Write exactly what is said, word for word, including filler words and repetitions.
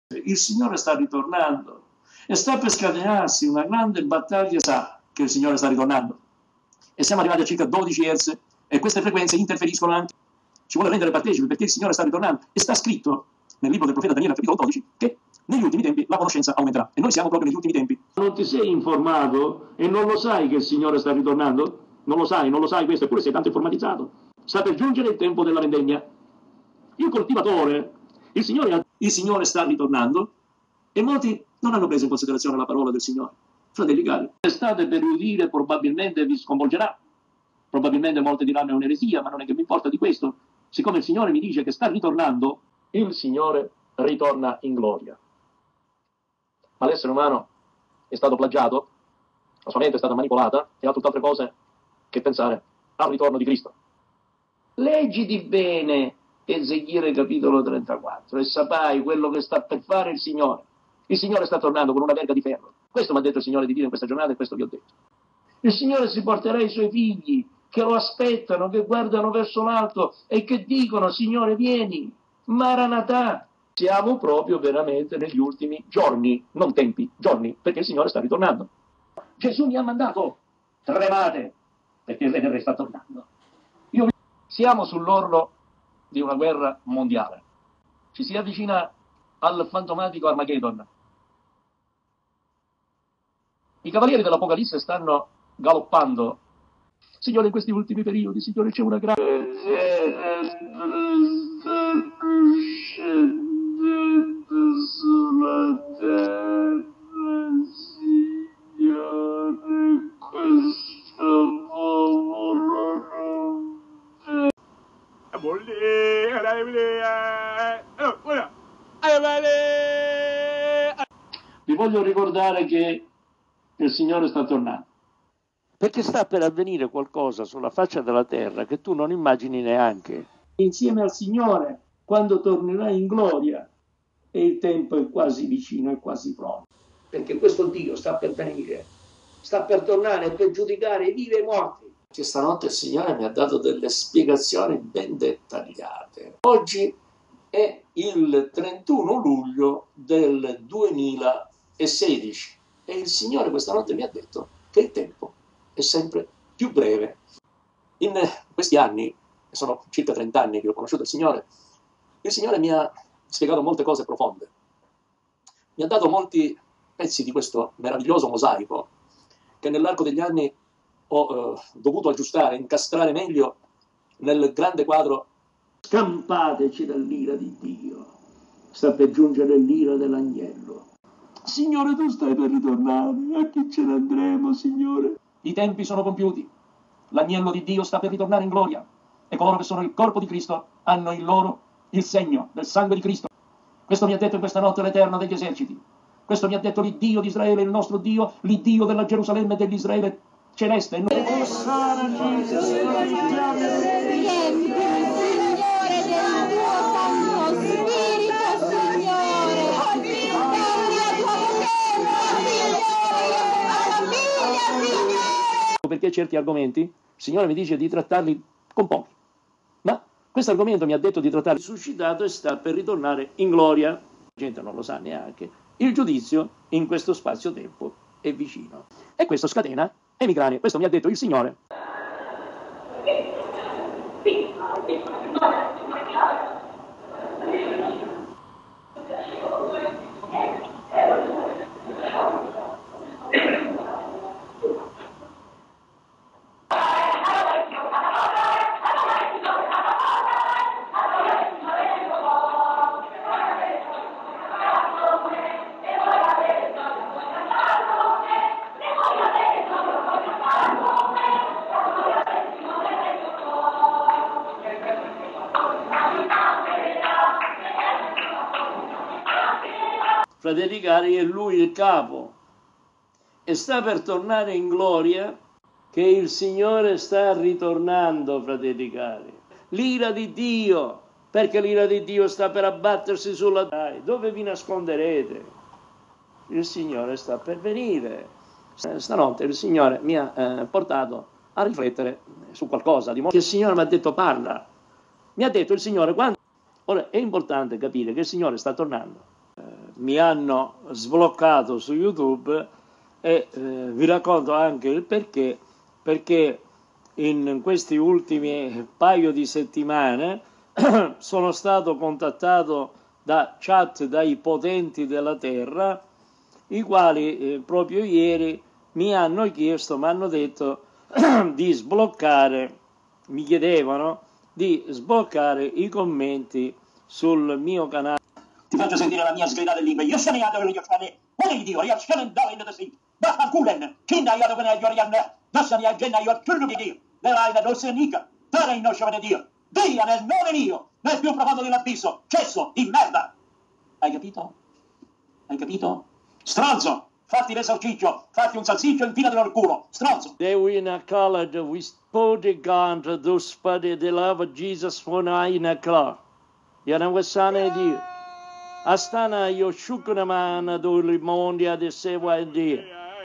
Il Signore sta ritornando e sta per scatenarsi una grande battaglia, sa che il Signore sta ritornando. E siamo arrivati a circa dodici hertz e queste frequenze interferiscono anche. Ci vuole rendere partecipi perché il Signore sta ritornando. E sta scritto nel libro del profeta Daniele, capitolo dodici, che negli ultimi tempi la conoscenza aumenterà. E noi siamo proprio negli ultimi tempi. Non ti sei informato e non lo sai che il Signore sta ritornando? Non lo sai, non lo sai questo, eppure sei tanto informatizzato. Sta per giungere il tempo della vendemmia. Il coltivatore, il Signore, il Signore sta ritornando e molti non hanno preso in considerazione la parola del Signore. Fratelli cari, state per udire, probabilmente vi sconvolgerà. Probabilmente molti diranno è un'eresia, ma non è che mi importa di questo. Siccome il Signore mi dice che sta ritornando, il Signore ritorna in gloria. Ma l'essere umano è stato plagiato, la sua mente è stata manipolata e ha tutt'altre cose che pensare al ritorno di Cristo. Leggiti bene Ezechiele capitolo trentaquattro e saprai quello che sta per fare il Signore. Il Signore sta tornando con una verga di ferro. Questo mi ha detto il Signore di dire in questa giornata e questo vi ho detto. Il Signore si porterà i suoi figli che lo aspettano, che guardano verso l'alto e che dicono Signore vieni, Maranatà. Siamo proprio veramente negli ultimi giorni, non tempi, giorni, perché il Signore sta ritornando. Gesù mi ha mandato, tremate, perché il Re sta tornando. Io... Siamo sull'orlo di una guerra mondiale. Ci si avvicina al fantomatico Armageddon. I cavalieri dell'Apocalisse stanno galoppando. Signore, in questi ultimi periodi, Signore, c'è una grande... sulla terra, Signore, questo popolo vi voglio ricordare che il Signore sta tornando. Perché sta per avvenire qualcosa sulla faccia della terra che tu non immagini neanche. Insieme al Signore, quando tornerà in gloria, e il tempo è quasi vicino, è quasi pronto. Perché questo Dio sta per venire, sta per tornare per giudicare i vivi e i morti. Che stanotte il Signore mi ha dato delle spiegazioni ben dettagliate. Oggi è il trentuno luglio del duemilasedici e il Signore questa notte mi ha detto che il tempo è sempre più breve. In questi anni, sono circa trenta anni che ho conosciuto il Signore, il Signore mi ha spiegato molte cose profonde. Mi ha dato molti pezzi di questo meraviglioso mosaico che nell'arco degli anni ho eh, dovuto aggiustare, incastrare meglio nel grande quadro. Scampateci dall'ira di Dio, sta per giungere l'ira dell'agnello. Signore, tu stai per ritornare, a chi ce ne andremo, Signore? I tempi sono compiuti, l'agnello di Dio sta per ritornare in gloria e coloro che sono il corpo di Cristo hanno in loro il segno del sangue di Cristo. Questo mi ha detto in questa notte l'Eterno degli eserciti. Questo mi ha detto l'Iddio di Israele, il nostro Dio, l'Iddio della Gerusalemme e dell'Israele celeste. Perché certi argomenti il Signore mi dice di trattarli con pochi. Ma questo argomento mi ha detto di trattarli suscitato e sta per ritornare in gloria. La gente non lo sa neanche. Il giudizio in questo spazio-tempo è vicino. E questo scatena emicrania. Questo mi ha detto il Signore. Fratelli cari, è lui il capo e sta per tornare in gloria, che il Signore sta ritornando, fratelli cari. L'ira di Dio, perché l'ira di Dio sta per abbattersi sulla terra. Dove vi nasconderete? Il Signore sta per venire. Stanotte il Signore mi ha eh, portato a riflettere su qualcosa di molto. Il Signore mi ha detto parla. Mi ha detto il Signore quando... Ora è importante capire che il Signore sta tornando. mi hanno sbloccato su YouTube e eh, vi racconto anche il perché, perché in questi ultimi paio di settimane sono stato contattato da chat dai potenti della terra, i quali eh, proprio ieri mi hanno chiesto, mi hanno detto di sbloccare, mi chiedevano di sbloccare i commenti sul mio canale. Ti faccio sentire la mia sgridata lingua. Io sono andato con gli occhiali. What did you do? You're scanning down into the sea. Vaffanculen. Kinda io dopo ne giorni anni. Nassan io genna io tullu di Dio. Lerai la dolce nica. Tara in nome di Dio. Dio nel nome mio. Nel più profondo dell'abisso. Cesso di merda. Hai capito? Hai capito? Stronzo. Fatti l'esorciccio. Fatti un salsiccio e infila nel culo. Stronzo. They were in a college. We spoke God to study the love of Jesus for in a car. Yana wasane Dio. Astana io shukuna mana do li mondi ad sewa Dio.